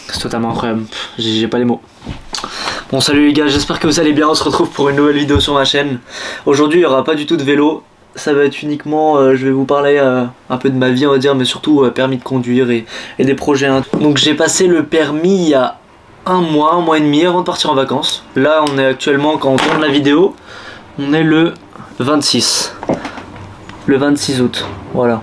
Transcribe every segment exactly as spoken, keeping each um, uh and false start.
C'est totalement incroyable, j'ai pas les mots. Bon salut les gars, j'espère que vous allez bien, on se retrouve pour une nouvelle vidéo sur ma chaîne. Aujourd'hui il n'y aura pas du tout de vélo, ça va être uniquement, euh, je vais vous parler euh, un peu de ma vie on va dire, mais surtout euh, permis de conduire et, et des projets. Hein. Donc j'ai passé le permis il y a un mois, un mois et demi avant de partir en vacances. Là on est actuellement, quand on tourne la vidéo, on est le vingt-six. Le vingt-six août, voilà.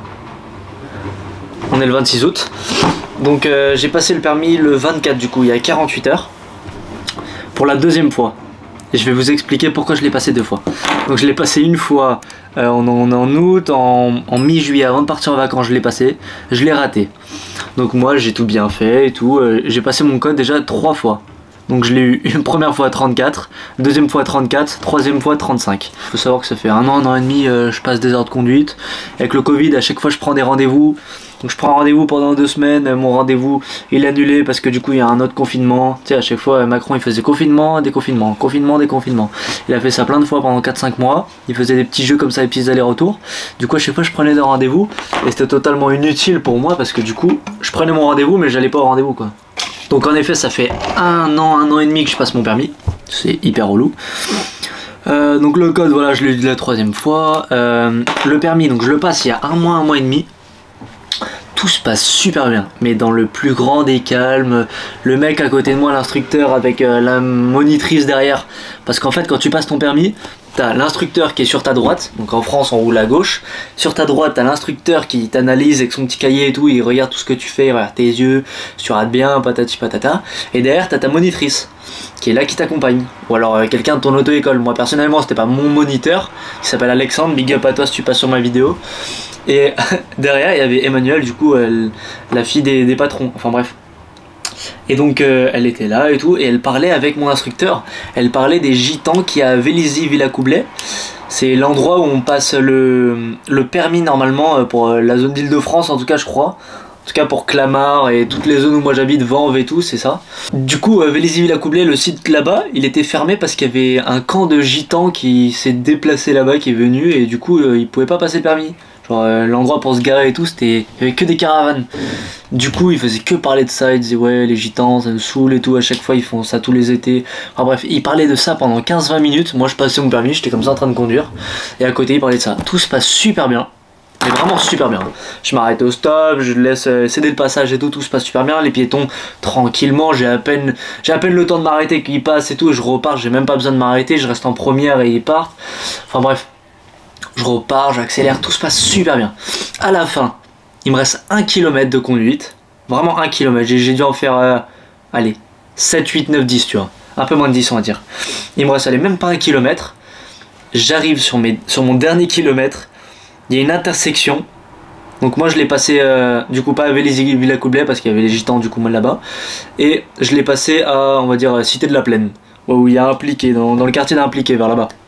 On est le vingt-six août. Donc euh, j'ai passé le permis le vingt-quatre du coup, il y a quarante-huit heures. Pour la deuxième fois. Et je vais vous expliquer pourquoi je l'ai passé deux fois. Donc je l'ai passé une fois euh, en, en, en août, en, en mi-juillet avant de partir en vacances, je l'ai passé. Je l'ai raté. Donc moi j'ai tout bien fait et tout. Euh, j'ai passé mon code déjà trois fois. Donc je l'ai eu une première fois à trente-quatre, deuxième fois à trente-quatre, troisième fois à trente-cinq. Il faut savoir que ça fait un an, un an et demi, euh, je passe des heures de conduite. Avec le Covid, à chaque fois je prends des rendez-vous. Donc je prends un rendez-vous pendant deux semaines, mon rendez-vous il est annulé parce que du coup il y a un autre confinement. Tu sais, à chaque fois Macron il faisait confinement, déconfinement, confinement, déconfinement. Il a fait ça plein de fois pendant quatre cinq mois. Il faisait des petits jeux comme ça, des petits allers-retours. Du coup à chaque fois je prenais des rendez-vous et c'était totalement inutile pour moi parce que du coup je prenais mon rendez-vous mais j'allais pas au rendez-vous quoi. Donc en effet ça fait un an, un an et demi que je passe mon permis. C'est hyper relou. Euh, donc le code voilà je l'ai dit la troisième fois. Euh, le permis donc je le passe il y a un mois, un mois et demi. Tout se passe super bien, mais dans le plus grand des calmes. Le mec à côté de moi, l'instructeur avec euh, la monitrice derrière. Parce qu'en fait quand tu passes ton permis, t'as l'instructeur qui est sur ta droite. Donc en France on roule à gauche. Sur ta droite t'as l'instructeur qui t'analyse avec son petit cahier et tout. Il regarde tout ce que tu fais, il regarde tes yeux, si tu rates bien, patati patata. Et derrière t'as ta monitrice qui est là, qui t'accompagne. Ou alors euh, quelqu'un de ton auto-école. Moi personnellement c'était pas mon moniteur, qui s'appelle Alexandre. Big up à toi si tu passes sur ma vidéo. Et derrière il y avait Emmanuel, du coup elle, la fille des, des patrons, enfin bref. Et donc euh, elle était là et tout, et elle parlait avec mon instructeur. Elle parlait des gitans qui a Vélizy-Villacoublay. C'est l'endroit où on passe le, le permis normalement pour la zone d'Île-de-France en tout cas je crois. En tout cas pour Clamart et toutes les zones où moi j'habite, Vanves et tout, c'est ça. Du coup, euh, Vélizy-Villacoublay, le site là-bas, il était fermé parce qu'il y avait un camp de gitans qui s'est déplacé là-bas, qui est venu, et du coup, euh, il pouvait pas passer le permis. Genre, euh, l'endroit pour se garer et tout, c'était, il y avait que des caravanes. Du coup, il faisait que parler de ça, il disait ouais, les gitans, ça me saoule et tout, à chaque fois ils font ça tous les étés. Enfin bref, il parlait de ça pendant quinze vingt minutes. Moi, je passais mon permis, j'étais comme ça en train de conduire, et à côté, il parlait de ça. Tout se passe super bien. Mais vraiment super bien. Je m'arrête au stop, je laisse céder le passage et tout, tout se passe super bien. Les piétons tranquillement, j'ai à peine j'ai à peine le temps de m'arrêter qu'ils passent et tout, et je repars, j'ai même pas besoin de m'arrêter, je reste en première et ils partent. Enfin bref, je repars, j'accélère, tout se passe super bien. À la fin, il me reste un kilomètre de conduite, vraiment un kilomètre, j'ai dû en faire, euh, allez, sept, huit, neuf, dix tu vois, un peu moins de dix on va dire. Il me reste, allez, même pas un kilomètre, j'arrive sur, mes, sur mon dernier kilomètre. Il y a une intersection, donc moi je l'ai passé euh, du coup pas à Vélizy-Villacoublay parce qu'il y avait les gitans du coup moi là-bas, et je l'ai passé à on va dire Cité de la Plaine, où il y a Impliqué, dans, dans le quartier d'Impliqué vers là-bas.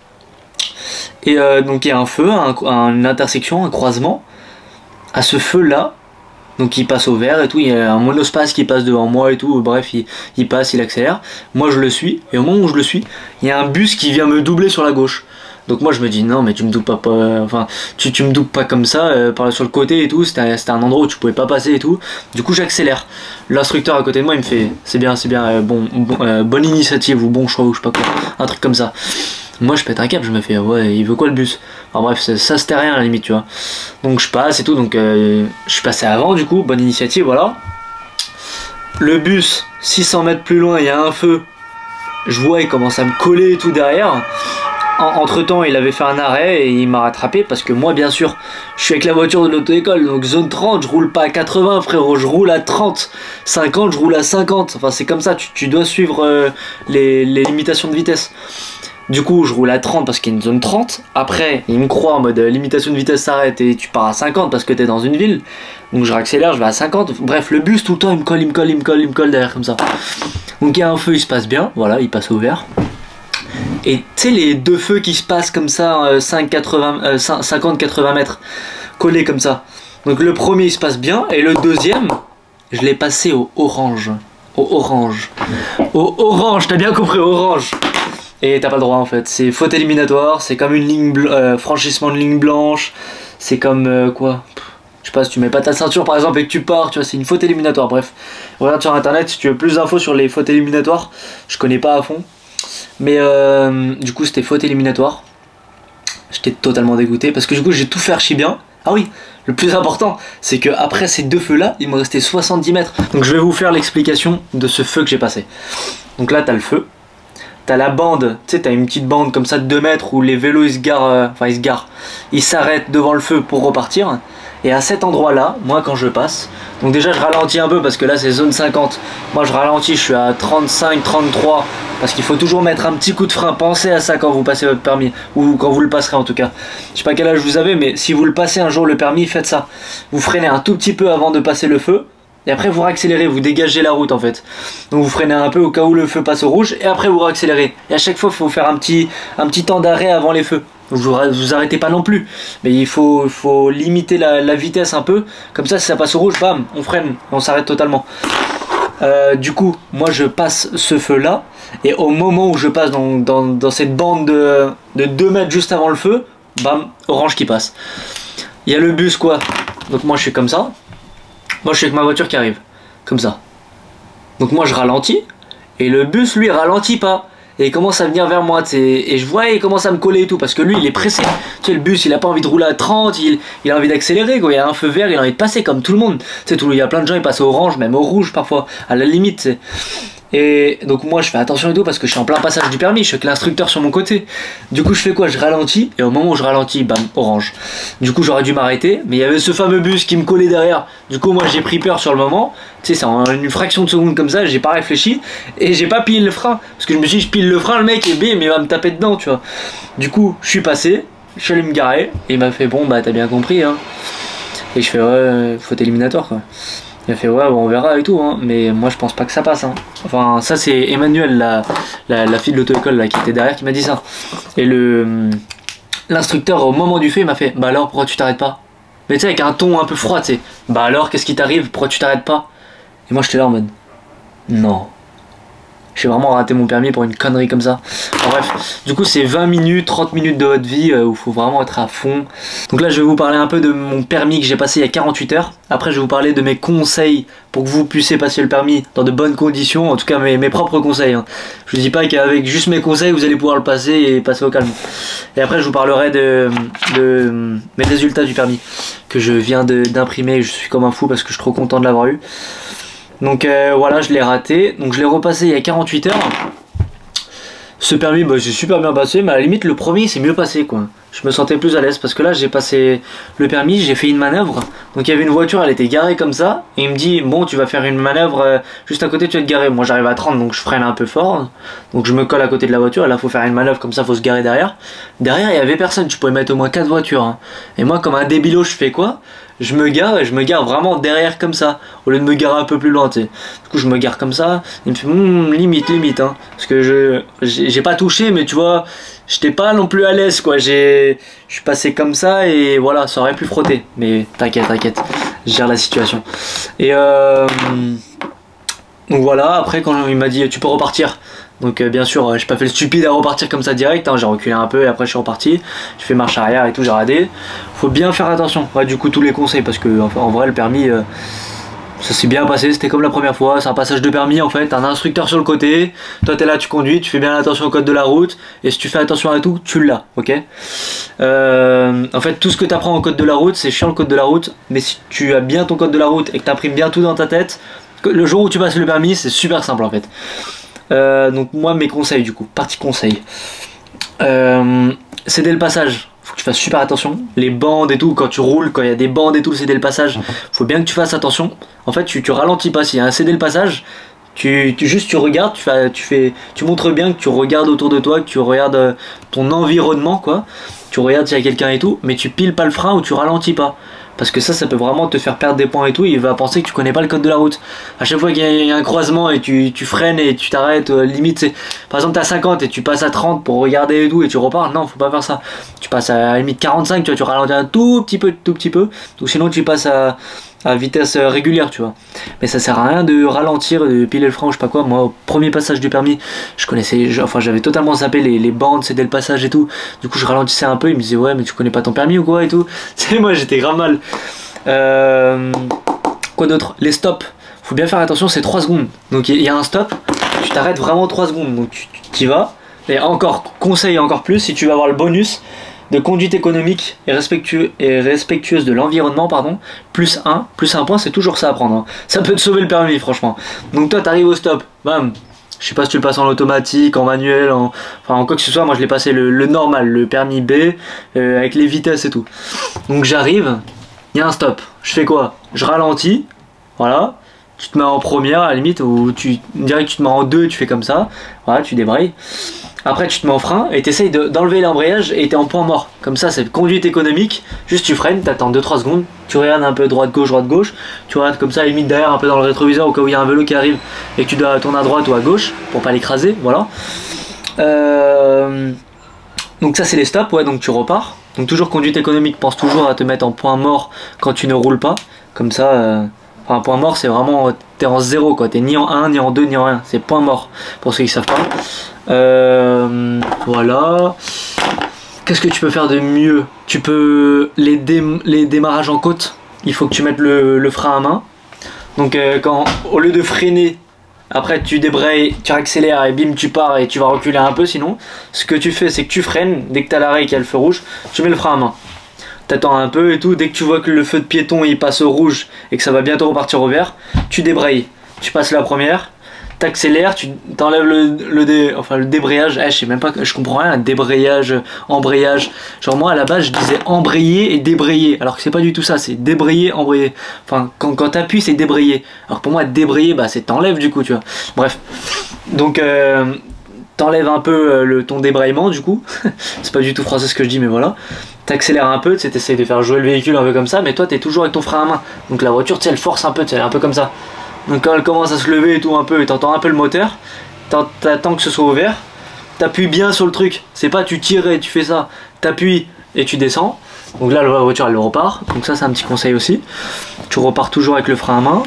Et euh, donc il y a un feu, un, un, une intersection, un croisement. À ce feu là, donc il passe au vert et tout, il y a un monospace qui passe devant moi et tout, bref il, il passe, il accélère. Moi je le suis, et au moment où je le suis, il y a un bus qui vient me doubler sur la gauche. Donc moi je me dis non mais tu me doubles pas, pas enfin tu, tu me doubles pas comme ça euh, par sur le côté et tout, c'était un endroit où tu pouvais pas passer et tout. Du coup j'accélère. L'instructeur à côté de moi il me fait c'est bien, c'est bien, euh, bon, bon euh, bonne initiative ou bon choix ou je sais pas quoi, un truc comme ça. Moi je pète un câble, je me fais ouais il veut quoi le bus. Enfin bref ça, ça c'était rien à la limite tu vois. Donc je passe et tout, donc euh, je suis passé avant du coup, bonne initiative voilà. Le bus six cents mètres plus loin il y a un feu. Je vois il commence à me coller et tout derrière. Entre temps il avait fait un arrêt et il m'a rattrapé parce que moi bien sûr je suis avec la voiture de l'auto-école, donc zone trente, je roule pas à quatre-vingts frérot, je roule à trente, cinquante je roule à cinquante, enfin c'est comme ça, tu, tu dois suivre euh, les, les limitations de vitesse. Du coup je roule à trente parce qu'il y a une zone trente, après il me croit en mode euh, limitation de vitesse s'arrête et tu pars à cinquante parce que t'es dans une ville, donc je réaccélère, je vais à cinquante, bref le bus tout le temps il me colle, il me colle, il me colle, il me colle derrière comme ça. Donc il y a un feu, il se passe bien, voilà il passe au vert. Et tu sais les deux feux qui se passent comme ça, euh, cinquante quatre-vingts mètres, collés comme ça. Donc le premier il se passe bien, et le deuxième, je l'ai passé au orange. Au orange. Au orange, t'as bien compris, orange. Et t'as pas le droit en fait, c'est faute éliminatoire, c'est comme une ligne, euh, franchissement de ligne blanche, c'est comme euh, quoi, sais pas, si tu mets pas ta ceinture par exemple et que tu pars, tu vois, c'est une faute éliminatoire. Bref, regarde sur internet si tu veux plus d'infos sur les fautes éliminatoires. Je connais pas à fond. Mais euh, du coup, c'était faute éliminatoire. J'étais totalement dégoûté parce que du coup, j'ai tout fait archi bien. Ah oui, le plus important, c'est que après ces deux feux là, il me restait soixante-dix mètres. Donc je vais vous faire l'explication de ce feu que j'ai passé. Donc là, t'as le feu. T'as la bande, tu sais, t'as une petite bande comme ça de deux mètres où les vélos ils se garent, euh, enfin ils se garent, ils s'arrêtent devant le feu pour repartir. Et à cet endroit là, moi quand je passe, donc déjà je ralentis un peu parce que là c'est zone cinquante. Moi je ralentis, je suis à trente-cinq, trente-trois parce qu'il faut toujours mettre un petit coup de frein. Pensez à ça quand vous passez votre permis ou quand vous le passerez en tout cas. Je sais pas quel âge vous avez, mais si vous le passez un jour le permis, faites ça. Vous freinez un tout petit peu avant de passer le feu. Et après vous réaccélérez, vous dégagez la route en fait. Donc vous freinez un peu au cas où le feu passe au rouge et après vous réaccélérez. Et à chaque fois il faut faire un petit, un petit temps d'arrêt avant les feux. Vous, vous arrêtez pas non plus. Mais il faut, il faut limiter la, la vitesse un peu. Comme ça si ça passe au rouge, bam, on freine, on s'arrête totalement. Euh, du coup, moi je passe ce feu là. Et au moment où je passe dans, dans, dans cette bande de, de deux mètres juste avant le feu, bam, orange qui passe. Il y a le bus quoi. Donc moi je suis comme ça. Moi je suis avec ma voiture qui arrive, comme ça. Donc moi je ralentis, et le bus lui ralentit pas. Et il commence à venir vers moi, tu sais. Et je vois, il commence à me coller et tout, parce que lui il est pressé. Tu sais, le bus il a pas envie de rouler à trente, il, il a envie d'accélérer quoi. Il y a un feu vert, il a envie de passer comme tout le monde. Tu sais, tout, il y a plein de gens, ils passent au orange, même au rouge parfois, à la limite, tu sais. Et donc moi je fais attention et tout parce que je suis en plein passage du permis, je suis avec l'instructeur sur mon côté. Du coup je fais quoi? Je ralentis et au moment où je ralentis, bam, orange. Du coup j'aurais dû m'arrêter, mais il y avait ce fameux bus qui me collait derrière. Du coup moi j'ai pris peur sur le moment. Tu sais, c'est en une fraction de seconde comme ça, j'ai pas réfléchi et j'ai pas pillé le frein. Parce que je me suis dit je pile le frein, le mec et bim, il va me taper dedans, tu vois. Du coup je suis passé, je suis allé me garer et il m'a fait bon bah t'as bien compris hein. Et je fais ouais, faute éliminatoire quoi. Il a fait ouais bon, on verra et tout hein, mais moi je pense pas que ça passe hein. Enfin ça c'est Emmanuel la, la, la fille de l'auto-école là qui était derrière qui m'a dit ça. Et le l'instructeur au moment du fait m'a fait bah alors pourquoi tu t'arrêtes pas? Mais tu sais avec un ton un peu froid tu sais. Bah alors qu'est-ce qui t'arrive? Pourquoi tu t'arrêtes pas? Et moi j'étais là en mode non. J'ai vraiment raté mon permis pour une connerie comme ça. Enfin, bref, du coup c'est vingt minutes, trente minutes de votre vie euh, où il faut vraiment être à fond. Donc là je vais vous parler un peu de mon permis que j'ai passé il y a quarante-huit heures. Après je vais vous parler de mes conseils pour que vous puissiez passer le permis dans de bonnes conditions. En tout cas mes, mes propres conseils. Hein. Je ne dis pas qu'avec juste mes conseils vous allez pouvoir le passer et passer au calme. Et après je vous parlerai de, de mes résultats du permis que je viens d'imprimer. Je suis comme un fou parce que je suis trop content de l'avoir eu. Donc euh, voilà, je l'ai raté. Donc je l'ai repassé il y a quarante-huit heures. Ce permis, bah, c'est super bien passé, mais à la limite le premier c'est mieux passé quoi. Je me sentais plus à l'aise parce que là j'ai passé le permis, j'ai fait une manœuvre. Donc il y avait une voiture, elle était garée comme ça. Et il me dit bon tu vas faire une manœuvre euh, juste à côté, tu vas te garer. Moi j'arrive à trente donc je freine un peu fort. Donc je me colle à côté de la voiture et là faut faire une manœuvre comme ça, faut se garer derrière. Derrière il y avait personne, tu pouvais mettre au moins quatre voitures. Hein. Et moi comme un débilo je fais quoi? Je me gare et je me gare vraiment derrière comme ça au lieu de me garer un peu plus loin, tu sais. Du coup je me gare comme ça, il me fait mmm, limite limite hein. Parce que je j'ai pas touché mais tu vois, j'étais pas non plus à l'aise quoi. J'ai je suis passé comme ça et voilà, ça aurait pu frotter. Mais t'inquiète, t'inquiète, je gère la situation. Et euh, donc voilà, après quand il m'a dit tu peux repartir. Donc euh, bien sûr, euh, j'ai pas fait le stupide à repartir comme ça direct, hein, j'ai reculé un peu et après je suis reparti. Je fais marche arrière et tout, j'ai radé. Faut bien faire attention, ouais, du coup tous les conseils parce que enfin, en vrai le permis, euh, ça s'est bien passé, c'était comme la première fois, c'est un passage de permis en fait, un instructeur sur le côté, toi t'es là, tu conduis, tu fais bien attention au code de la route, et si tu fais attention à tout, tu l'as, ok. euh, En fait tout ce que tu apprends au code de la route, c'est chiant le code de la route, mais si tu as bien ton code de la route et que tu imprimes bien tout dans ta tête, le jour où tu passes le permis, c'est super simple en fait. Euh, donc moi mes conseils du coup, partie conseil, euh, c'est dès le passage, faut que tu fasses super attention, les bandes et tout, quand tu roules, quand il y a des bandes et tout, c'est dès le passage, faut bien que tu fasses attention, en fait tu, tu ralentis pas, s'il y a un cédé le passage, tu, tu, juste tu regardes, tu, fais, tu, fais, tu montres bien que tu regardes autour de toi, que tu regardes ton environnement quoi, tu regardes s'il y a quelqu'un et tout, mais tu piles pas le frein ou tu ralentis pas. Parce que ça, ça peut vraiment te faire perdre des points et tout. Il va penser que tu connais pas le code de la route. À chaque fois qu'il y a un croisement et tu, tu freines et tu t'arrêtes, euh, limite, c'est par exemple, t'as cinquante et tu passes à trente pour regarder et tout et tu repars. Non, faut pas faire ça. Tu passes à, à la limite quarante-cinq, tu vois, tu ralentis un tout petit peu, tout petit peu. Donc sinon, tu passes à, à vitesse régulière, tu vois. Mais ça sert à rien de ralentir, de piler le frein ou je sais pas quoi. Moi, au premier passage du permis, je connaissais, je, enfin, j'avais totalement zappé les, les bandes, c'était le passage et tout. Du coup, je ralentissais un peu. Il me disait, ouais, mais tu connais pas ton permis ou quoi et tout. Tu sais, moi, j'étais grave mal. Euh, quoi d'autre? Les stops. Faut bien faire attention, c'est trois secondes. Donc il y a un stop, tu t'arrêtes vraiment trois secondes. Donc tu t'y vas. Et encore, conseil encore plus, si tu veux avoir le bonus de conduite économique et, respectueux, et respectueuse de l'environnement, pardon, plus un, plus un point, c'est toujours ça à prendre. Hein. Ça peut te sauver le permis, franchement. Donc toi, t'arrives au stop, bam. Je sais pas si tu le passes en automatique, en manuel, en, enfin en quoi que ce soit. Moi, je l'ai passé le, le normal, le permis B, euh, avec les vitesses et tout. Donc j'arrive, il y a un stop. Je fais quoi? Je ralentis, voilà. Tu te mets en première à la limite, ou tu dirais que tu te mets en deux, tu fais comme ça, voilà, tu débrayes. Après tu te mets en frein et tu essayes d'enlever l'embrayage et tu es en point mort. Comme ça c'est conduite économique, juste tu freines, tu attends deux trois secondes, tu regardes un peu droite-gauche, droite-gauche, tu regardes comme ça, limite derrière un peu dans le rétroviseur au cas où il y a un vélo qui arrive et que tu dois tourner à droite ou à gauche pour pas l'écraser, voilà. Euh... Donc ça c'est les stops, ouais, donc tu repars. Donc toujours conduite économique, pense toujours à te mettre en point mort quand tu ne roules pas, comme ça... Euh... Enfin, point mort, c'est vraiment, t'es en zéro, quoi. T'es ni en un, ni en deux, ni en rien. C'est point mort, pour ceux qui savent pas. Euh, voilà. Qu'est-ce que tu peux faire de mieux? Tu peux... Les, dé... les démarrages en côte, il faut que tu mettes le, le frein à main. Donc, euh, quand, au lieu de freiner, après tu débrayes, tu accélères et bim, tu pars et tu vas reculer un peu sinon. Ce que tu fais, c'est que tu freines. Dès que t'as l'arrêt et qu'il y a le feu rouge, tu mets le frein à main. T'attends un peu et tout, dès que tu vois que le feu de piéton il passe au rouge et que ça va bientôt repartir au vert, tu débrayes, tu passes la première, t'accélères, tu t'enlèves le, le, dé, enfin, le débrayage, eh, je sais même pas, je comprends rien, débrayage, embrayage, genre moi à la base je disais embrayer et débrayer, alors que c'est pas du tout ça, c'est débrayer, embrayer, enfin quand, quand t'appuies c'est débrayer, alors pour moi débrayer bah c'est t'enlèves du coup tu vois, bref, donc euh, t'enlèves un peu le, ton débrayement du coup, c'est pas du tout français ce que je dis mais voilà. T'accélères un peu, tu essayes de faire jouer le véhicule un peu comme ça, mais toi t'es toujours avec ton frein à main. Donc la voiture, tu sais, elle force un peu, tu sais, un peu comme ça. Donc quand elle commence à se lever et tout un peu, et t'entends un peu le moteur, t'attends que ce soit ouvert, t'appuies bien sur le truc. C'est pas tu tires et tu fais ça, t'appuies et tu descends. Donc là la voiture elle repart, donc ça c'est un petit conseil aussi. Tu repars toujours avec le frein à main.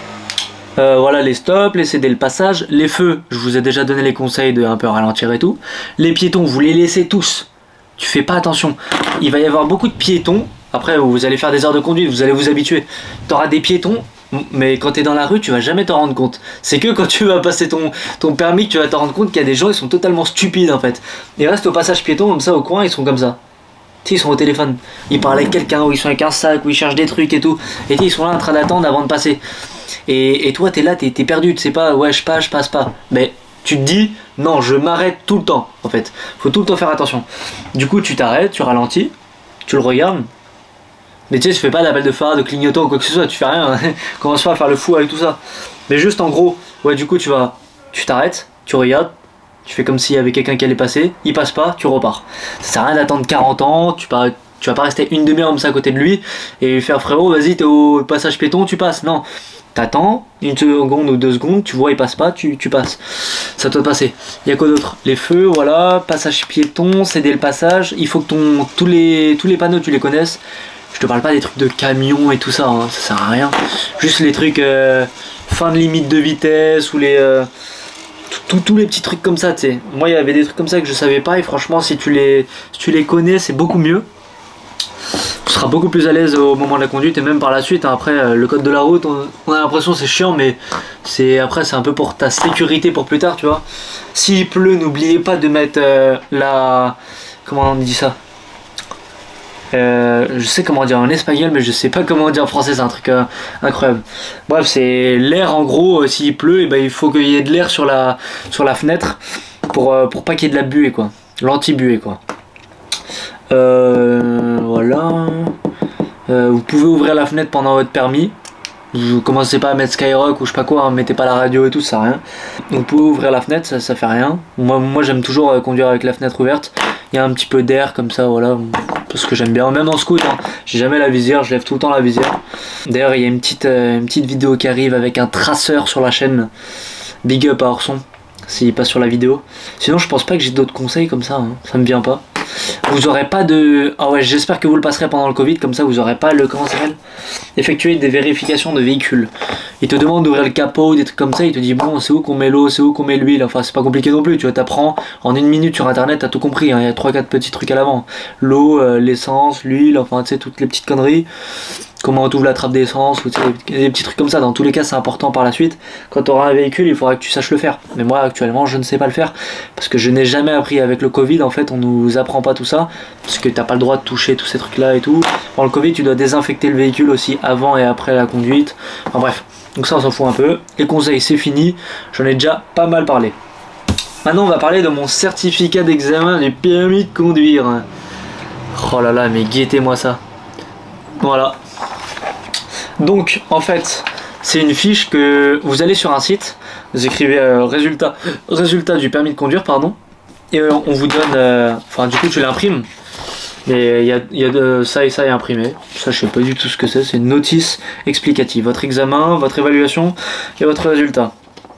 Euh, voilà les stops, les céder le passage, les feux, je vous ai déjà donné les conseils de un peu ralentir et tout. Les piétons, vous les laissez tous. Tu fais pas attention, il va y avoir beaucoup de piétons, après vous allez faire des heures de conduite, vous allez vous habituer, tu auras des piétons, mais quand tu es dans la rue tu vas jamais t'en rendre compte, c'est que quand tu vas passer ton, ton permis que tu vas te rendre compte qu'il y a des gens, ils sont totalement stupides en fait, ils restent au passage piéton comme ça au coin, ils sont comme ça, ils sont au téléphone, ils parlent avec quelqu'un, ou ils sont avec un sac, ou ils cherchent des trucs et tout, et ils sont là en train d'attendre avant de passer, et, et toi t'es là, t'es es perdu, tu sais pas, ouais je passe, je passe pas, mais... Tu te dis, non, je m'arrête tout le temps, en fait. Faut tout le temps faire attention. Du coup, tu t'arrêtes, tu ralentis, tu le regardes. Mais tu sais, tu fais pas d'appel de phare, de clignotant ou quoi que ce soit, tu fais rien. Commence pas à faire le fou avec tout ça. Mais juste en gros, ouais, du coup, tu vas, tu t'arrêtes, tu regardes, tu fais comme s'il y avait quelqu'un qui allait passer, il passe pas, tu repars. Ça sert à rien d'attendre quarante ans, tu, pas, tu vas pas rester une demi-heure comme ça à côté de lui et faire frérot, vas-y, t'es au passage piéton, tu passes. Non. T'attends une seconde ou deux secondes, tu vois il passe pas, tu, tu passes. Ça doit passer. Il y a quoi d'autre? Les feux, voilà, passage piéton, céder le passage. Il faut que ton, tous, les, tous les panneaux tu les connaisses. Je te parle pas des trucs de camion et tout ça, hein, ça sert à rien. Juste les trucs euh, fin de limite de vitesse ou les... Euh, tous les petits trucs comme ça, tu sais. Moi il y avait des trucs comme ça que je savais pas et franchement si tu les, si tu les connais c'est beaucoup mieux. Tu seras beaucoup plus à l'aise au moment de la conduite et même par la suite. Hein, après le code de la route on, on a l'impression c'est chiant mais c'est après c'est un peu pour ta sécurité pour plus tard tu vois. S'il pleut n'oubliez pas de mettre euh, la... Comment on dit ça euh, je sais comment dire en espagnol mais je sais pas comment dire en français, c'est un truc euh, incroyable. Bref c'est l'air en gros, euh, s'il pleut et ben, il faut qu'il y ait de l'air sur la, sur la fenêtre pour, euh, pour pas qu'il y ait de la buée quoi, l'anti-buée quoi. Euh, voilà. Euh, vous pouvez ouvrir la fenêtre pendant votre permis. Vous commencez pas à mettre Skyrock ou je sais pas quoi, hein, mettez pas la radio et tout, ça sert à rien. Donc vous pouvez ouvrir la fenêtre, ça, ça fait rien. Moi, moi j'aime toujours euh, conduire avec la fenêtre ouverte. Il y a un petit peu d'air comme ça, voilà. Parce que j'aime bien, même en scoot, hein, j'ai jamais la visière, je lève tout le temps la visière. D'ailleurs il y a une petite, euh, une petite vidéo qui arrive avec un traceur sur la chaîne. Big up à Orson, s'il passe sur la vidéo. Sinon je pense pas que j'ai d'autres conseils comme ça, hein, ça me vient pas. Vous aurez pas de... Ah ouais, j'espère que vous le passerez pendant le Covid, comme ça vous aurez pas le... Comment ça s'appelle? Effectuer des vérifications de véhicules. il te demande d'ouvrir le capot, des trucs comme ça, il te dit bon c'est où qu'on met l'eau, c'est où qu'on met l'huile, enfin c'est pas compliqué non plus, tu vois, t'apprends en une minute sur internet, t'as tout compris, hein. Il y a trois quatre petits trucs à l'avant, l'eau, euh, l'essence, l'huile, enfin tu sais toutes les petites conneries, comment on ouvre la trappe d'essence, ou tu sais, des, des petits trucs comme ça, dans tous les cas c'est important par la suite, quand tu auras un véhicule il faudra que tu saches le faire, mais moi actuellement je ne sais pas le faire, parce que je n'ai jamais appris avec le Covid, en fait on nous apprend pas tout ça, parce que t'as pas le droit de toucher tous ces trucs là et tout, pendant le Covid tu dois désinfecter le véhicule aussi avant et après la conduite, enfin bref, donc ça on s'en fout un peu, les conseils c'est fini, j'en ai déjà pas mal parlé. Maintenant on va parler de mon certificat d'examen du permis de conduire. Oh là là mais guettez-moi ça. Voilà. Donc en fait c'est une fiche que vous allez sur un site, vous écrivez euh, résultat, résultat du permis de conduire pardon, et euh, on vous donne, euh, enfin du coup tu l'imprimes, mais il y a, y a de ça et ça à imprimer, ça je sais pas du tout ce que c'est, c'est une notice explicative, votre examen, votre évaluation et votre résultat.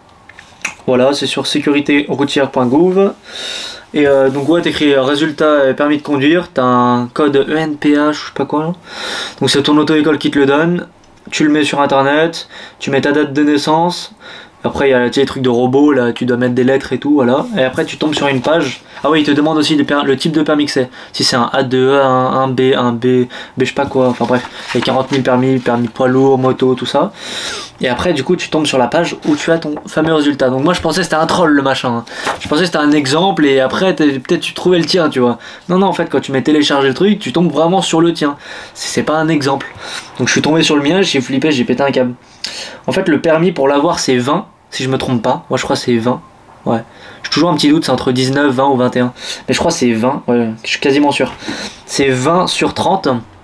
Voilà, c'est sur sécurité routière point gouv. Et euh, donc ouais, t'écris résultat permis de conduire, t'as un code E N P H, je sais pas quoi là. Donc c'est ton auto-école qui te le donne, tu le mets sur internet, tu mets ta date de naissance, après il y a les trucs de robot, là tu dois mettre des lettres et tout, voilà. Et après tu tombes sur une page, ah oui il te demande aussi le type de permis que c'est, si c'est un A deux, un, un B, un B, B je sais pas quoi, enfin bref, il y a quarante mille permis, permis poids lourd, moto, tout ça. Et après du coup tu tombes sur la page où tu as ton fameux résultat. Donc moi je pensais que c'était un troll le machin, je pensais que c'était un exemple et après peut-être tu trouvais le tien tu vois. Non non en fait quand tu mets télécharger le truc tu tombes vraiment sur le tien, c'est pas un exemple. Donc je suis tombé sur le mien, j'ai flippé, j'ai pété un câble. En fait le permis pour l'avoir c'est vingt si je me trompe pas, moi je crois c'est vingt. Ouais, j'ai toujours un petit doute, c'est entre dix-neuf, vingt ou vingt et un. Mais je crois c'est vingt, ouais, je suis quasiment sûr. C'est vingt sur trente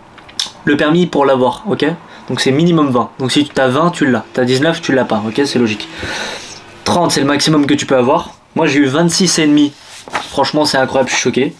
le permis pour l'avoir, ok? Donc c'est minimum vingt. Donc si tu as vingt, tu l'as. Tu as dix-neuf, tu l'as pas, ok? C'est logique. trente, c'est le maximum que tu peux avoir. Moi j'ai eu vingt-six et demi. Franchement c'est incroyable, je suis choqué.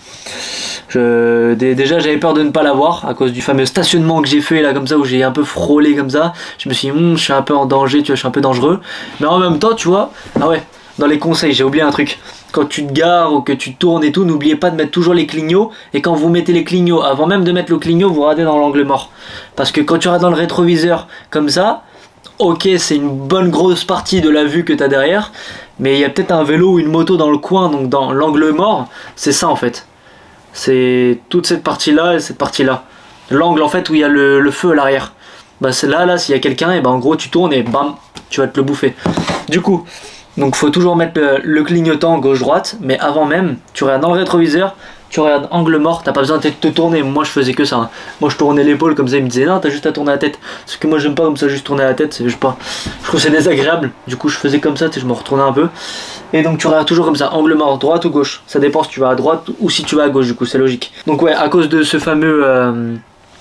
Je... Déjà j'avais peur de ne pas l'avoir à cause du fameux stationnement que j'ai fait là comme ça où j'ai un peu frôlé comme ça. Je me suis dit hm, je suis un peu en danger, tu vois, je suis un peu dangereux. Mais en même temps tu vois, ah ouais, dans les conseils j'ai oublié un truc. Quand tu te gares ou que tu tournes et tout, n'oubliez pas de mettre toujours les clignots. Et quand vous mettez les clignots, avant même de mettre le clignot, vous regardez dans l'angle mort. Parce que quand tu regardes dans le rétroviseur comme ça, ok c'est une bonne grosse partie de la vue que tu as derrière, mais il y a peut-être un vélo ou une moto dans le coin, donc dans l'angle mort, c'est ça en fait. C'est toute cette partie-là et cette partie-là. L'angle en fait où il y a le, le feu à l'arrière. Bah c'est là, là, s'il y a quelqu'un, et bah en gros tu tournes et bam, tu vas te le bouffer. Du coup, donc faut toujours mettre le, le clignotant gauche-droite, mais avant même, tu regardes dans le rétroviseur, tu regardes angle mort, t'as pas besoin de te tourner. Moi je faisais que ça, hein. Moi je tournais l'épaule comme ça, il me disait non t'as juste à tourner la tête. Parce que moi j'aime pas comme ça juste tourner la tête, je sais pas. Je trouve c'est désagréable, du coup je faisais comme ça, je me retournais un peu. Et donc tu regardes toujours comme ça, angle mort, droite ou gauche. Ça dépend si tu vas à droite ou si tu vas à gauche, du coup c'est logique. Donc ouais, à cause de ce fameux euh,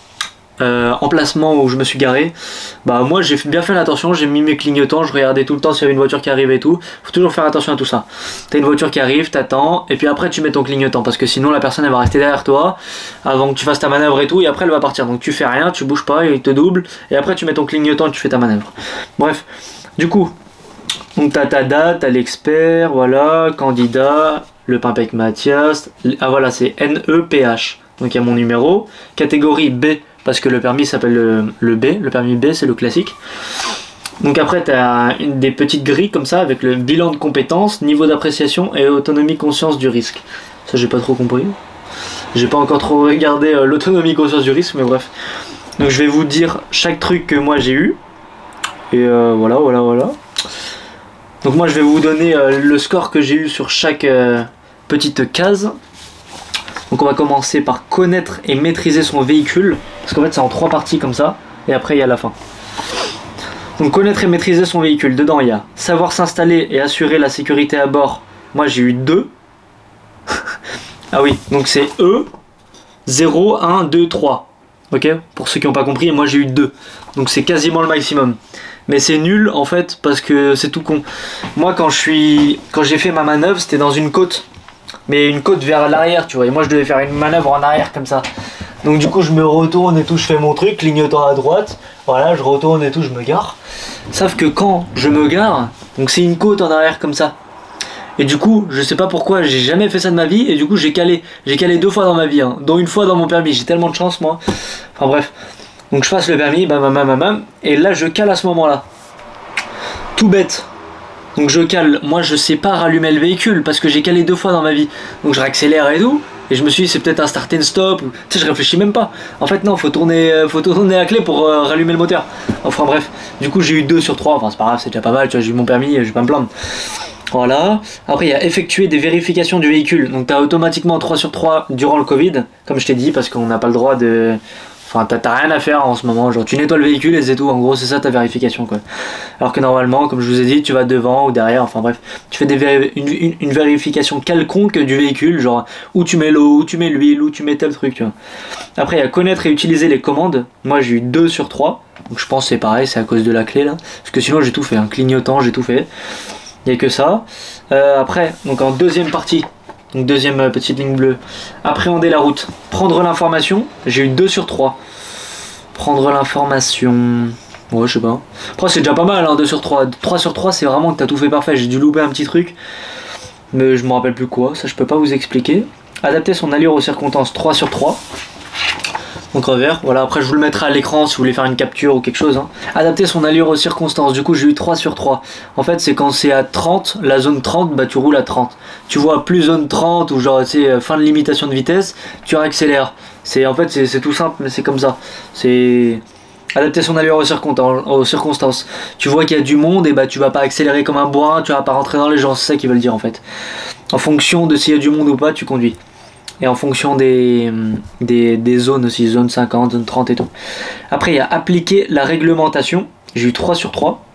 euh, emplacement où je me suis garé, bah moi j'ai bien fait attention, j'ai mis mes clignotants, je regardais tout le temps s'il y avait une voiture qui arrivait et tout. Faut toujours faire attention à tout ça. T'as une voiture qui arrive, t'attends, et puis après tu mets ton clignotant, parce que sinon la personne elle va rester derrière toi avant que tu fasses ta manœuvre et tout, et après elle va partir. Donc tu fais rien, tu bouges pas, il te double, et après tu mets ton clignotant et tu fais ta manœuvre. Bref, du coup, donc t'as ta date, t'as l'expert, voilà, candidat, le Pimpec Mathias, ah voilà c'est N E P H, donc il y a mon numéro, catégorie B, parce que le permis s'appelle le, le B, le permis B c'est le classique. Donc après tu as une des petites grilles comme ça avec le bilan de compétences, niveau d'appréciation et autonomie conscience du risque. Ça j'ai pas trop compris. J'ai pas encore trop regardé euh, l'autonomie conscience du risque, mais bref. Donc je vais vous dire chaque truc que moi j'ai eu. Et euh, voilà, voilà, voilà. Donc moi je vais vous donner euh, le score que j'ai eu sur chaque euh, petite case. Donc on va commencer par connaître et maîtriser son véhicule, parce qu'en fait c'est en trois parties comme ça, et après il y a la fin. Donc connaître et maîtriser son véhicule, dedans il y a savoir s'installer et assurer la sécurité à bord, moi j'ai eu deux. Ah oui, donc c'est E, zéro, un, deux, trois. Ok, pour ceux qui n'ont pas compris, moi j'ai eu deux. Donc c'est quasiment le maximum. Mais c'est nul en fait, parce que c'est tout con. Moi quand je suis, quand j'ai fait ma manœuvre, c'était dans une côte. Mais une côte vers l'arrière, tu vois, et moi je devais faire une manœuvre en arrière comme ça. Donc du coup je me retourne et tout, je fais mon truc, clignotant à droite, voilà, je retourne et tout, je me gare. Sauf que quand je me gare, donc c'est une côte en arrière comme ça. Et du coup, je sais pas pourquoi, j'ai jamais fait ça de ma vie, et du coup j'ai calé, j'ai calé deux fois dans ma vie, hein, dont une fois dans mon permis, j'ai tellement de chance moi. Enfin bref, donc je passe le permis, bam bam bam bam, et là je cale à ce moment-là. tout bête. Donc je cale, moi je sais pas rallumer le véhicule parce que j'ai calé deux fois dans ma vie. Donc je réaccélère et tout. Et je me suis dit c'est peut-être un start and stop. Tu sais, je réfléchis même pas. En fait non, faut tourner, faut tourner la clé pour euh, rallumer le moteur. Enfin bref, du coup j'ai eu deux sur trois. Enfin c'est pas grave, c'est déjà pas mal, tu vois, j'ai eu mon permis, je vais pas me plaindre. Voilà. Après il y a effectuer des vérifications du véhicule. Donc tu as automatiquement trois sur trois durant le Covid, comme je t'ai dit, parce qu'on n'a pas le droit de... Enfin, t'as rien à faire en ce moment, genre tu nettoies le véhicule et c'est tout, en gros c'est ça ta vérification quoi. Alors que normalement, comme je vous ai dit, tu vas devant ou derrière, enfin bref, tu fais des véri une, une, une vérification quelconque du véhicule, genre où tu mets l'eau, où tu mets l'huile, où tu mets tel truc, tu vois. Après il y a connaître et utiliser les commandes, moi j'ai eu deux sur trois, donc je pense que c'est pareil, c'est à cause de la clé là, parce que sinon j'ai tout fait, un clignotant, j'ai tout fait, il n'y a que ça. Euh, après, donc en deuxième partie, donc deuxième euh, petite ligne bleue, appréhender la route, prendre l'information, j'ai eu deux sur trois. Prendre l'information, ouais je sais pas. Après c'est déjà pas mal hein, deux sur trois. trois sur trois c'est vraiment que t'as tout fait parfait, j'ai dû louper un petit truc. Mais je me rappelle plus quoi, ça je peux pas vous expliquer. Adapter son allure aux circonstances, trois sur trois. Donc revers, voilà, après je vous le mettrai à l'écran si vous voulez faire une capture ou quelque chose. Hein. Adapter son allure aux circonstances, du coup j'ai eu trois sur trois. En fait c'est quand c'est à trente, la zone trente, bah tu roules à trente. Tu vois plus zone trente ou genre c'est fin de limitation de vitesse, tu accélères. C'est en fait c'est tout simple mais c'est comme ça. C'est adapter son allure aux circonstances, aux circonstances. Tu vois qu'il y a du monde et bah tu vas pas accélérer comme un bourrin, tu vas pas rentrer dans les gens, c'est ça qu'ils veulent dire en fait. En fonction de s'il y a du monde ou pas, tu conduis. Et en fonction des, des, des zones aussi, zone cinquante, zone trente et tout. Après il y a appliquer la réglementation, j'ai eu trois sur trois.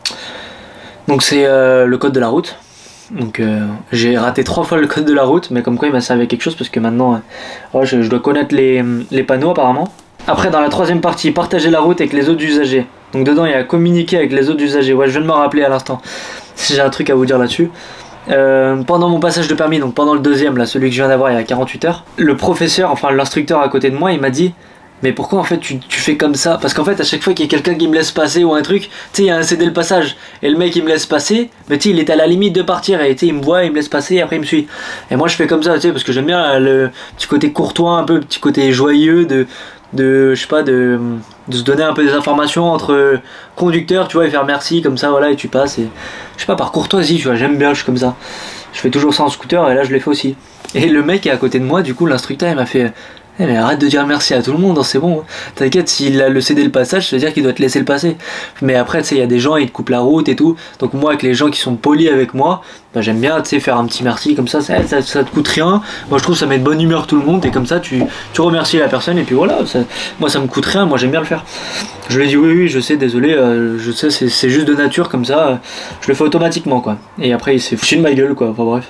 Donc c'est euh, le code de la route. Donc euh, j'ai raté trois fois le code de la route, mais comme quoi il m'a servi à quelque chose parce que maintenant euh, ouais, je, je dois connaître les, les panneaux apparemment. Après dans la troisième partie, partager la route avec les autres usagers. Donc dedans il y a communiquer avec les autres usagers. Ouais, je viens de me rappeler à l'instant. J'ai un truc à vous dire là-dessus. Euh, pendant mon passage de permis, donc pendant le deuxième, là, celui que je viens d'avoir il y a quarante-huit heures, le professeur, enfin l'instructeur à côté de moi, il m'a dit mais pourquoi en fait tu, tu fais comme ça? Parce qu'en fait à chaque fois qu'il y a quelqu'un qui me laisse passer ou un truc, tu sais il y a un cédé le passage et le mec il me laisse passer, mais tu sais il est à la limite de partir et tu sais il me voit, il me laisse passer et après il me suit. Et moi je fais comme ça tu sais parce que j'aime bien le petit côté courtois, un peu le petit côté joyeux de de je sais pas de, de se donner un peu des informations entre conducteurs tu vois et faire merci comme ça voilà et tu passes et je sais pas par courtoisie tu vois j'aime bien je suis comme ça. Je fais toujours ça en scooter et là je l'ai fait aussi. Et le mec est à côté de moi du coup l'instructeur il m'a fait Eh mais arrête de dire merci à tout le monde, c'est bon. T'inquiète, s'il a le cédé le passage, ça veut dire qu'il doit te laisser le passer. Mais après, tu sais, il y a des gens, ils te coupent la route et tout. Donc moi, avec les gens qui sont polis avec moi, bah, j'aime bien, tu sais, faire un petit merci comme ça ça, ça. ça te coûte rien. Moi, je trouve que ça met de bonne humeur tout le monde. Et comme ça, tu, tu remercies la personne. Et puis voilà, ça, moi, ça me coûte rien. Moi, j'aime bien le faire. Je lui ai dit oui, oui, je sais, désolé. Euh, je sais, c'est juste de nature comme ça. Euh, je le fais automatiquement, quoi. Et après, il s'est foutu de ma gueule, quoi. Enfin bref.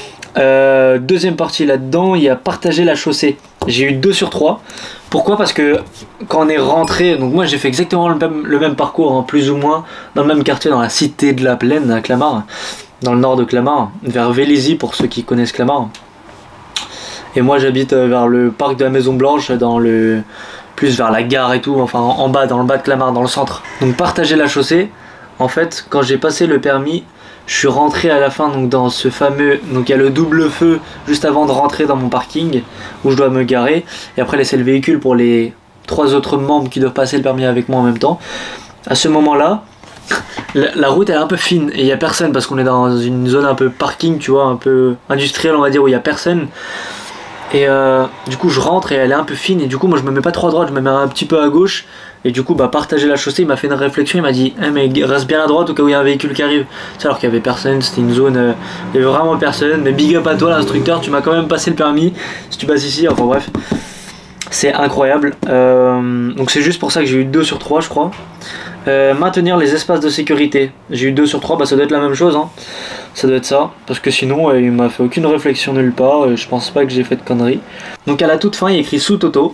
Euh, deuxième partie là-dedans, il y a partager la chaussée. J'ai eu deux sur trois. Pourquoi? Parce que quand on est rentré, donc moi j'ai fait exactement le même, le même parcours, hein, plus ou moins, dans le même quartier, dans la cité de la Plaine, à Clamart, dans le nord de Clamart, vers Vélizy pour ceux qui connaissent Clamart. Et moi j'habite vers le parc de la Maison Blanche, dans le plus vers la gare et tout, enfin en bas, dans le bas de Clamart, dans le centre. Donc partager la chaussée, en fait, quand j'ai passé le permis, je suis rentré à la fin donc dans ce fameux, donc il y a le double feu juste avant de rentrer dans mon parking où je dois me garer et après laisser le véhicule pour les trois autres membres qui doivent passer le permis avec moi en même temps. À ce moment là la, la route elle est un peu fine et il n'y a personne parce qu'on est dans une zone un peu parking tu vois, un peu industrielle on va dire où il n'y a personne. Et euh, du coup je rentre et elle est un peu fine et du coup moi je me mets pas trop à droite, je me mets un petit peu à gauche. Et du coup bah partager la chaussée, il m'a fait une réflexion, il m'a dit eh, mais reste bien à droite au cas où il y a un véhicule qui arrive. C'est alors qu'il y avait personne, c'était une zone, euh, il y avait vraiment personne. Mais big up à toi l'instructeur, tu m'as quand même passé le permis si tu passes ici, enfin bref. C'est incroyable. Euh, donc c'est juste pour ça que j'ai eu deux sur trois je crois. Euh, maintenir les espaces de sécurité. J'ai eu deux sur trois, bah ça doit être la même chose hein. Ça doit être ça. Parce que sinon euh, il m'a fait aucune réflexion nulle part et je pense pas que j'ai fait de conneries. Donc à la toute fin il y a écrit sous Toto.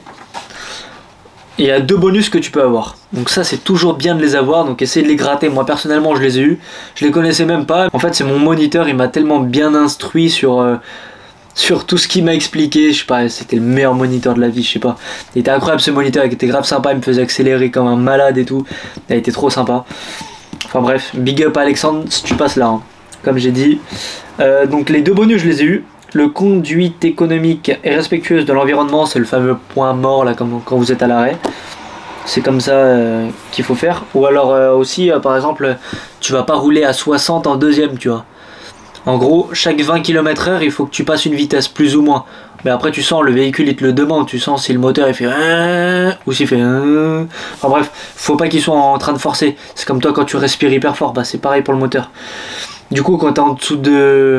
Il y a deux bonus que tu peux avoir. Donc ça c'est toujours bien de les avoir. Donc essaye de les gratter. Moi personnellement je les ai eu. Je les connaissais même pas. En fait c'est mon moniteur. Il m'a tellement bien instruit sur, euh, sur tout ce qu'il m'a expliqué. Je sais pas. C'était le meilleur moniteur de la vie. Je sais pas. Il était incroyable ce moniteur. Il était grave sympa. Il me faisait accélérer comme un malade et tout. Il était trop sympa. Enfin bref. Big up à Alexandre si tu passes là. Hein, comme j'ai dit. Euh, donc les deux bonus je les ai eu. Le conduite économique et respectueuse de l'environnement, c'est le fameux point mort là comme quand vous êtes à l'arrêt. c'est comme ça euh, qu'il faut faire. Ou alors euh, aussi, euh, par exemple, tu vas pas rouler à soixante en deuxième, tu vois. En gros, chaque vingt kilomètres heure, il faut que tu passes une vitesse plus ou moins. Mais après, tu sens, le véhicule, il te le demande. Tu sens si le moteur, il fait... ou s'il fait... Enfin bref, faut pas qu'il soit en train de forcer. C'est comme toi, quand tu respires hyper fort, bah c'est pareil pour le moteur. Du coup, quand tu es en dessous de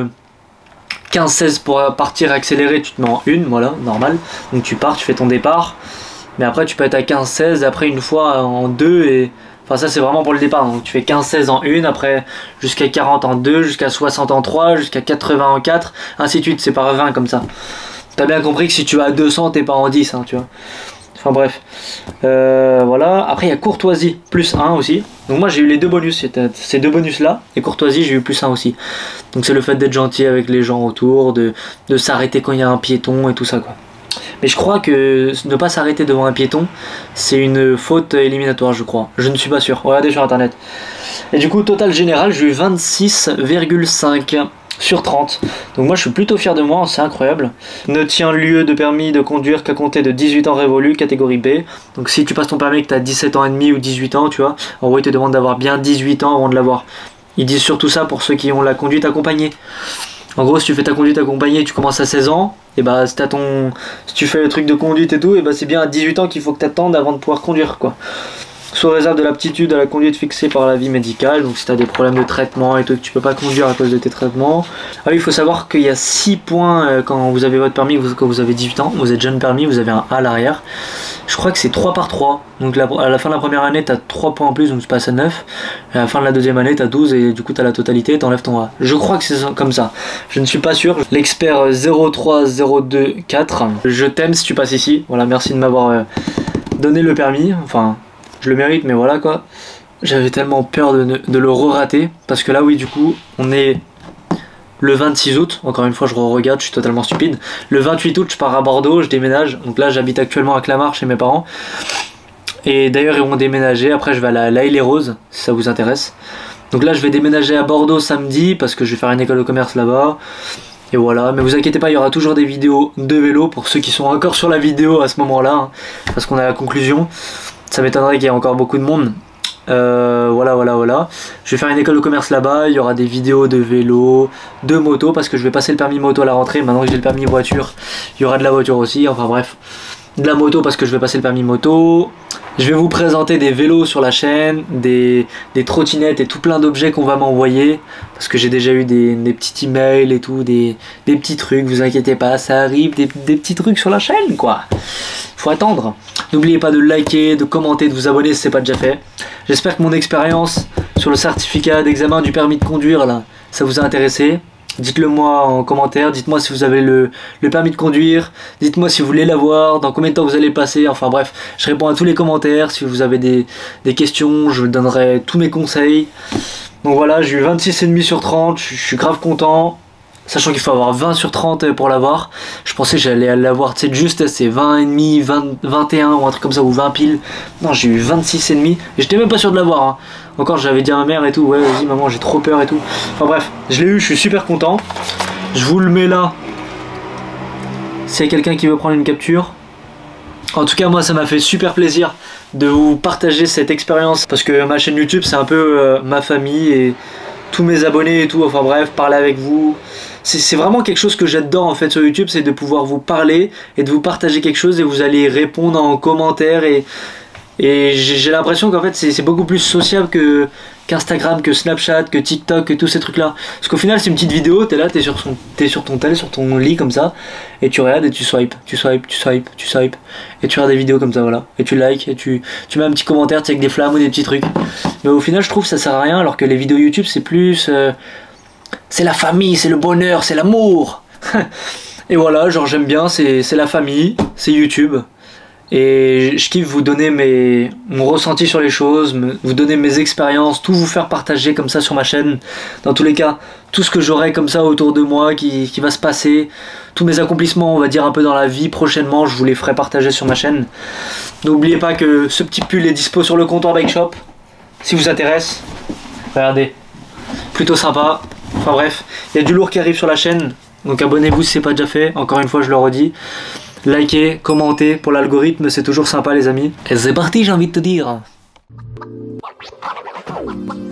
quinze seize pour partir accéléré, tu te mets en une, voilà, normal. Donc tu pars, tu fais ton départ. Mais après, tu peux être à quinze seize, après une fois en deux et... Enfin ça c'est vraiment pour le départ, donc tu fais quinze seize en une, après jusqu'à quarante en deux, jusqu'à soixante en trois, jusqu'à quatre-vingts en quatre, ainsi de suite, c'est par vingt comme ça. T'as bien compris que si tu vas à deux cents, t'es pas en dix, hein, tu vois. Enfin bref, euh, voilà. Après il y a courtoisie, plus un aussi. Donc moi j'ai eu les deux bonus, ces deux bonus là, et courtoisie j'ai eu plus un aussi. Donc c'est le fait d'être gentil avec les gens autour, de, de s'arrêter quand il y a un piéton et tout ça quoi. Mais je crois que ne pas s'arrêter devant un piéton, c'est une faute éliminatoire, je crois. Je ne suis pas sûr. Regardez sur internet. Et du coup, total général, j'ai eu vingt-six virgule cinq sur trente. Donc moi, je suis plutôt fier de moi, c'est incroyable. Ne tient lieu de permis de conduire qu'à compter de dix-huit ans révolus, catégorie B. Donc si tu passes ton permis et que tu as dix-sept ans et demi ou dix-huit ans, tu vois, en gros, ils te demandent d'avoir bien dix-huit ans avant de l'avoir. Ils disent surtout ça pour ceux qui ont la conduite accompagnée. En gros, si tu fais ta conduite accompagnée, tu commences à seize ans, et bah si, t'as ton... si tu fais le truc de conduite et tout, et bah c'est bien à dix-huit ans qu'il faut que tu attendes avant de pouvoir conduire quoi. Sous réserve de l'aptitude à la conduite fixée par l'avis médical, donc si tu as des problèmes de traitement et tout, que tu peux pas conduire à cause de tes traitements. Ah oui, il faut savoir qu'il y a six points quand vous avez votre permis, quand vous avez dix-huit ans, vous êtes jeune permis, vous avez un A à l'arrière. Je crois que c'est trois par trois, donc à la fin de la première année, tu as trois points en plus, donc tu passes à neuf. À la fin de la deuxième année, tu as douze, et du coup tu as la totalité, tu enlèves ton A. Je crois que c'est comme ça, je ne suis pas sûr. L'expert zéro trois zéro deux quatre, je t'aime si tu passes ici. Voilà, merci de m'avoir donné le permis, enfin... je le mérite, mais voilà quoi. J'avais tellement peur de, de le re-rater. Parce que là, oui, du coup, on est le vingt-six août. Encore une fois, je re-regarde, je suis totalement stupide. Le vingt-huit août, je pars à Bordeaux, je déménage. Donc là, j'habite actuellement à Clamart chez mes parents. Et d'ailleurs, ils vont déménager. Après, je vais à la Haye les Roses, si ça vous intéresse. Donc là, je vais déménager à Bordeaux samedi parce que je vais faire une école de commerce là-bas. Et voilà, mais vous inquiétez pas, il y aura toujours des vidéos de vélo pour ceux qui sont encore sur la vidéo à ce moment-là. Hein, parce qu'on est à la conclusion. Ça m'étonnerait qu'il y ait encore beaucoup de monde. Euh, voilà, voilà, voilà. Je vais faire une école de commerce là-bas. Il y aura des vidéos de vélo, de moto, parce que je vais passer le permis moto à la rentrée. Maintenant que j'ai le permis voiture, il y aura de la voiture aussi. Enfin bref, de la moto parce que je vais passer le permis moto. Je vais vous présenter des vélos sur la chaîne, des, des trottinettes et tout plein d'objets qu'on va m'envoyer. Parce que j'ai déjà eu des, des petits emails et tout, des, des petits trucs, vous inquiétez pas, ça arrive, des, des petits trucs sur la chaîne quoi. Faut attendre. N'oubliez pas de liker, de commenter, de vous abonner si ce n'est pas déjà fait. J'espère que mon expérience sur le certificat d'examen du permis de conduire, là, ça vous a intéressé. Dites-le moi en commentaire, dites-moi si vous avez le, le permis de conduire, dites-moi si vous voulez l'avoir, dans combien de temps vous allez passer, enfin bref, je réponds à tous les commentaires, si vous avez des, des questions, je vous donnerai tous mes conseils. Donc voilà, j'ai eu vingt-six virgule cinq sur trente, je suis grave content, sachant qu'il faut avoir vingt sur trente pour l'avoir. Je pensais que j'allais l'avoir, tu sais, juste, c'est vingt virgule cinq, vingt, vingt et un ou un truc comme ça, ou vingt piles. Non, j'ai eu vingt-six virgule cinq, et j'étais même pas sûr de l'avoir, hein. Encore j'avais dit à ma mère et tout, ouais vas-y maman j'ai trop peur et tout. Enfin bref, je l'ai eu, je suis super content. Je vous le mets là. S'il y a quelqu'un qui veut prendre une capture. En tout cas moi ça m'a fait super plaisir de vous partager cette expérience. Parce que ma chaîne YouTube c'est un peu euh, ma famille et tous mes abonnés et tout. Enfin bref, parler avec vous. C'est vraiment quelque chose que j'adore en fait sur YouTube, c'est de pouvoir vous parler et de vous partager quelque chose et vous allez répondre en commentaire et... Et j'ai l'impression qu'en fait c'est beaucoup plus sociable que qu'Instagram, que Snapchat, que TikTok, que tous ces trucs là. Parce qu'au final c'est une petite vidéo, t'es là, t'es sur, son, t'es sur ton tel, sur ton lit comme ça, et tu regardes et tu swipes, tu swipes, tu swipes, tu swipes, et tu regardes des vidéos comme ça voilà. Et tu likes, et tu, tu mets un petit commentaire, tu sais, avec des flammes ou des petits trucs. Mais au final je trouve que ça sert à rien, alors que les vidéos YouTube c'est plus... Euh, c'est la famille, c'est le bonheur, c'est l'amour. Et voilà, genre j'aime bien, c'est la famille, c'est YouTube. Et je kiffe vous donner mes, mon ressenti sur les choses, me, vous donner mes expériences, tout vous faire partager comme ça sur ma chaîne. Dans tous les cas, tout ce que j'aurai comme ça autour de moi qui, qui va se passer, tous mes accomplissements on va dire un peu dans la vie prochainement, je vous les ferai partager sur ma chaîne. N'oubliez pas que ce petit pull est dispo sur le comptoir Bike Shop, si vous intéresse. Regardez, plutôt sympa. Enfin bref, il y a du lourd qui arrive sur la chaîne, donc abonnez-vous si c'est pas déjà fait, encore une fois je le redis. likez, commentez, pour l'algorithme c'est toujours sympa les amis. Et c'est parti j'ai envie de te dire.